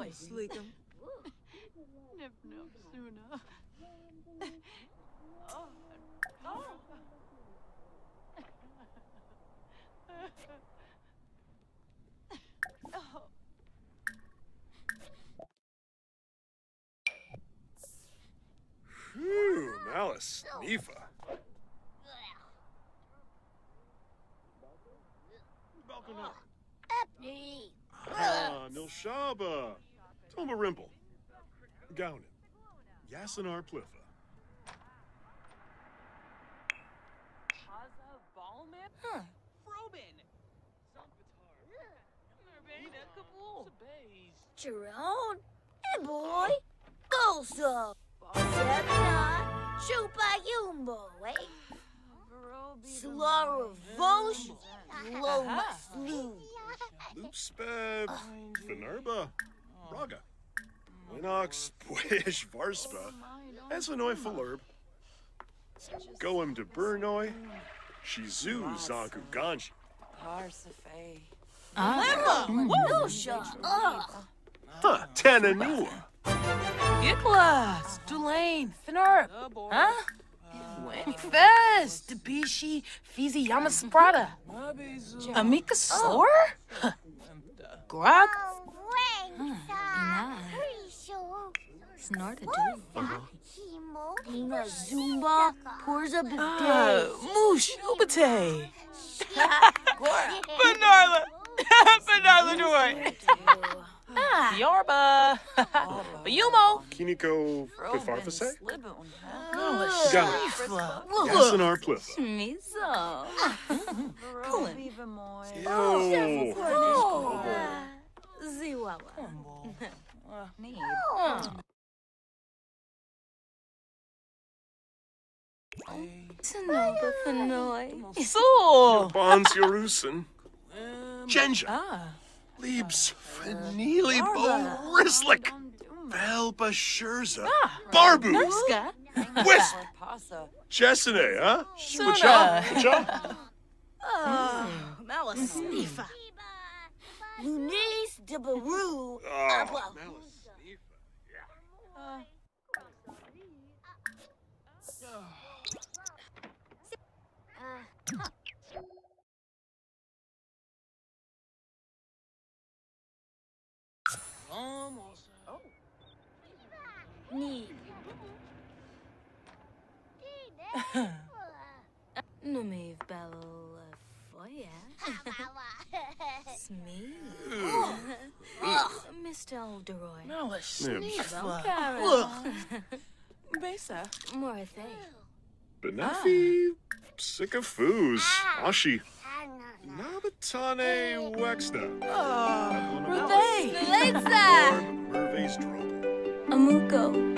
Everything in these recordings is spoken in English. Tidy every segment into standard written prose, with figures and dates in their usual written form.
Sleekum. Nip nip sooner. Phew, Malice, Nifa. Nilshaba. Toma Rimple. Gownin. Yassinar Pliffa. Huh. Jerome, hey boy, go so. Sepna, chupa yumbo, eh? Slorovosh, loma slu. Loopspev, Finerba, Raga. Winox, Puish, Varspa, Esvanoi Falurb. Goem de Burnoi, Shizu Zanku Ganji. Lusha, Huh, Tananua. Yiklas, Dulane, Finurb. Huh? Wenny Fest, Debishi, Fizi Yamasprata. Amika Slor? Grog? Snorted. Ina Zumba, Porza Bidet. Moosh, Ubate. Benarla. Benarla Joy. Yorba. Bayumo. Kiniko Pifarfase? Shifla. Yassinar Pliffa. Miso. Yo. Ziwawa. Sanoba Fanoy. So. Bons Yorusen. Genja. Liebs Fanili Borislik. Velba Scherza. Barbu. Nuska. Wisp. Jessene, huh? Suna. Wacha? Malice Snifa. Lunis de Baru. Oh, Malice. Need. No me bello foya. Smee. Mr. Alderoy. Malice. Nibs. Look. Besa. Morathe. Benefi. Sycophus. Ashi. Nabatane Wexna. Ruthe. Lexa. Merve's Trouble. Amuko.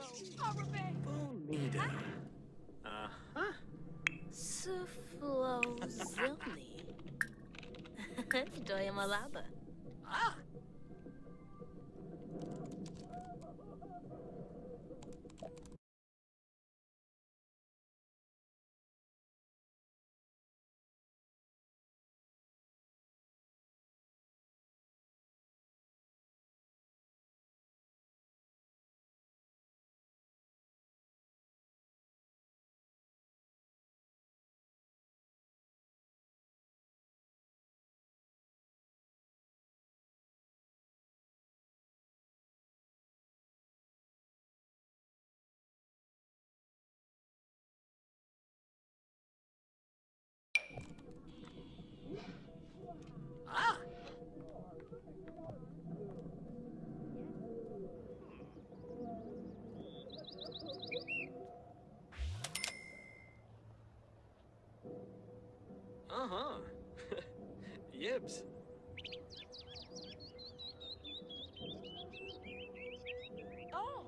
Bonita. Uh-huh. Suflozilni. Doya malaba. Ah! Ah! Uh-huh. Yibs. Oh.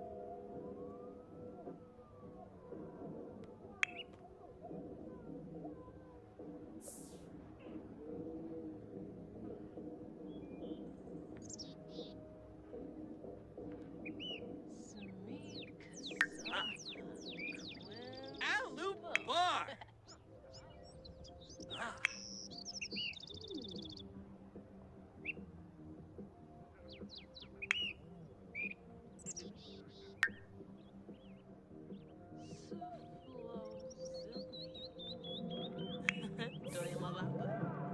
Alu bar! Ah! Doya malaba.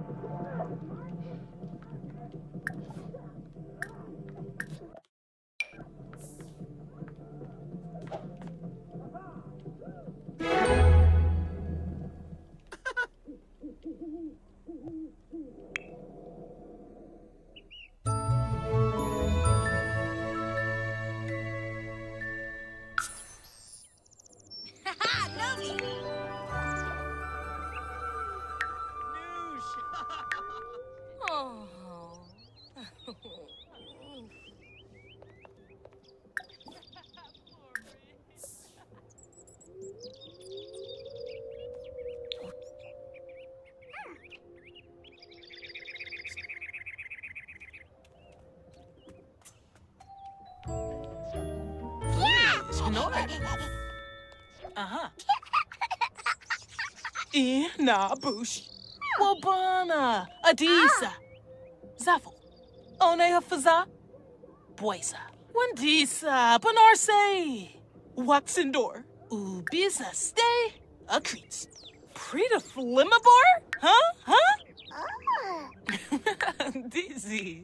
Noosh! Oh. Uh-huh. Na bush. Wabana. Adisa. Zafel. Onea faza. Boisa. Wandisa. Banarse. Waxendor. Ubisa stay. Akreets. Prita flimabor? Huh? Huh? Dizzy.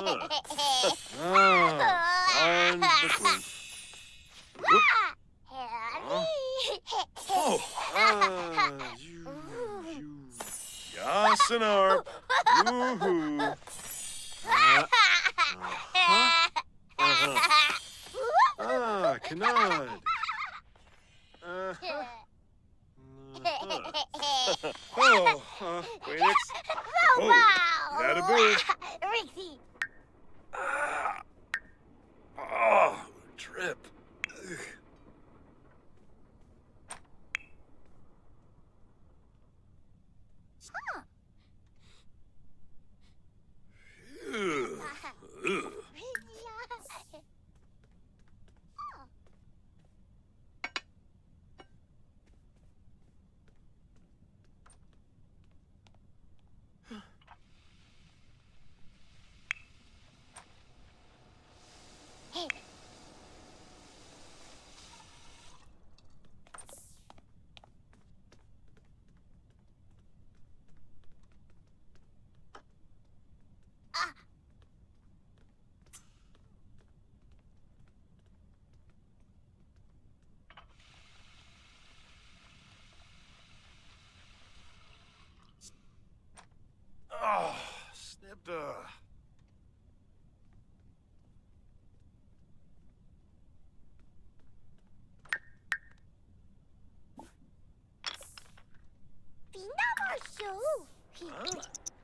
And the queen. Oh, Yasenar. Yoo-hoo. Kanad. Oh, Phoenix. Oh, you had a boo. Oh, drip. Ugh. Ugh. Ugh. Oh, snipped. Huh?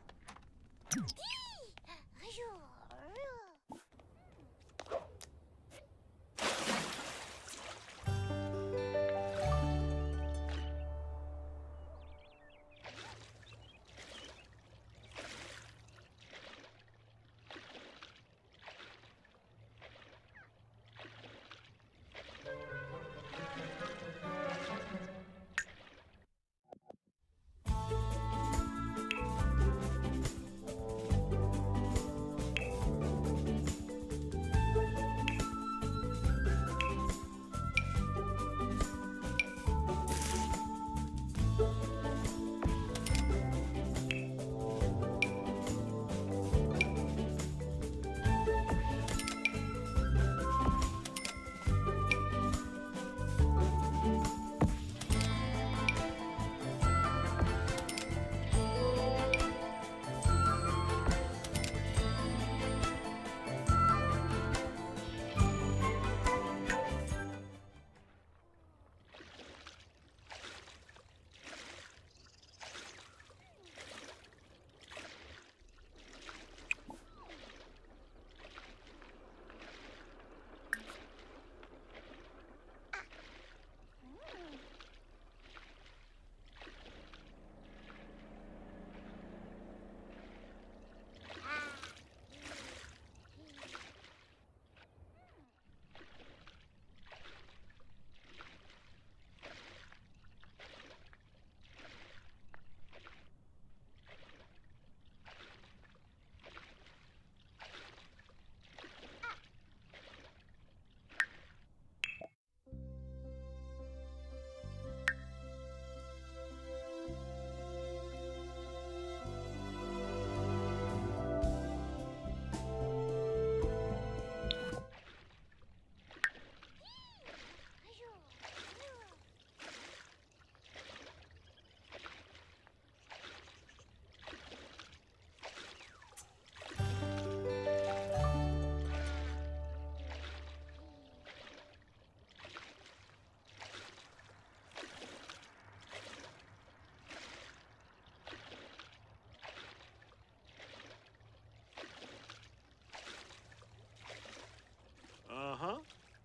Uh-huh.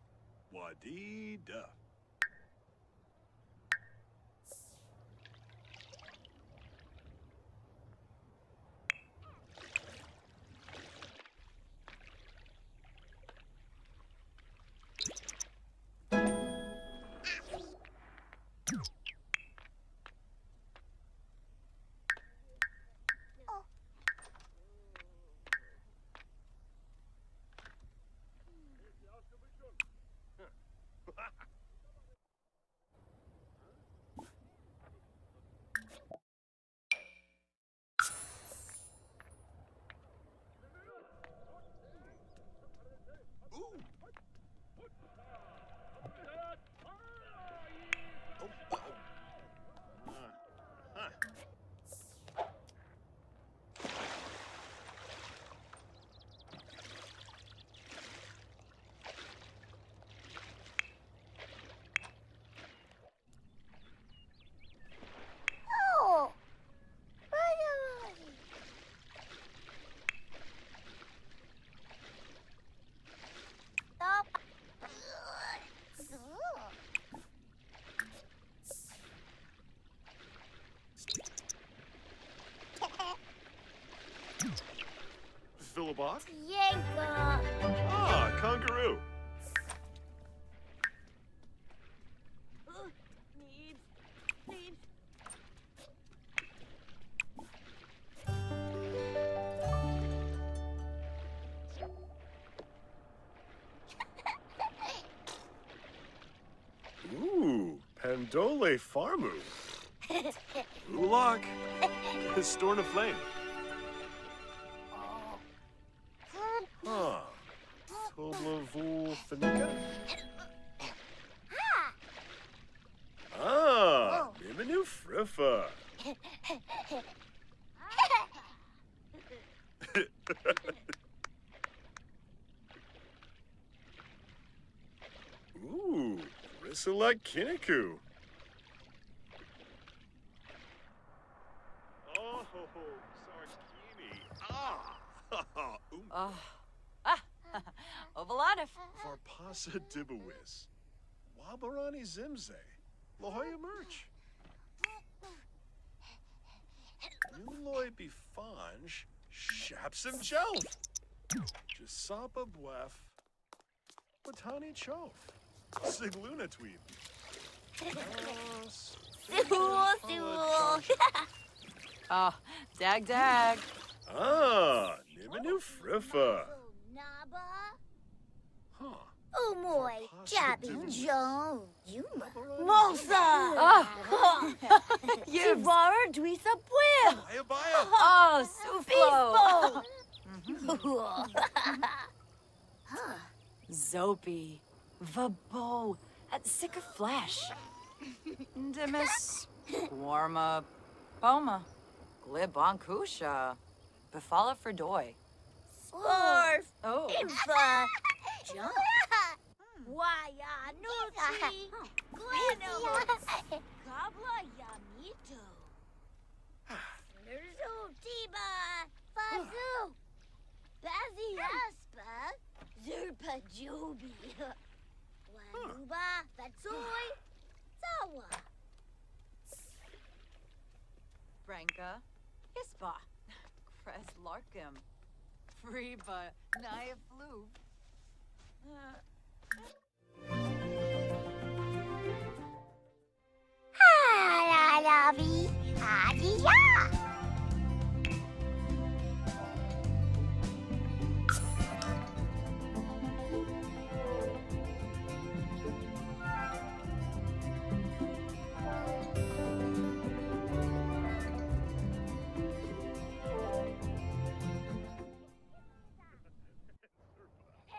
Wadee-da. Yanka. Ah, kangaroo. Need. Ooh, Pandole Farmu. Ulak. Storn of Flame. Ah. Toblavul Fanika? Ah, Miminu Friffa. Ooh, Risala Kiniku. Oh, Sarkini. Ah. Ovaladif. For Pasa Dibawis. Wabarani Zimze. La Jolla Merch. Nuloy Bifanj. Shapsim Jelf. Jasapa Bwef. Batani Chof. Sigluna Tweed. Oh, dag. Ah, Niminu Friffa. Naba. Huh. Oh, moy. Jabbing Joe. Yuma. Mosa. Oh. Tivara Dweesa Bwim. Baya Baya. Oh, Suflo. Zopi. Vabo. Sick of flesh. Dimis. Warma. Poma. Glibonkusha. Befala for doy. Scarf. Oh. Infa. Jump. Waya Nuchi. Gleno. Gabla Yamito. Nerzo Tiba. Fazu. Bazi Aspa. Zerpa Jobi. Wanuba. Fatsoy. Zawa. Branka. Ispa. Cres Larkim. Freeba. Naya Flu. Halabi. Adiya.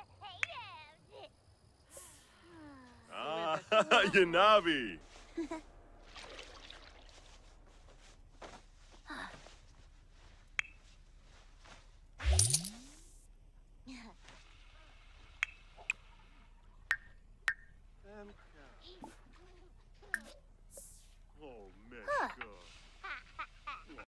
Ah, Yanabi.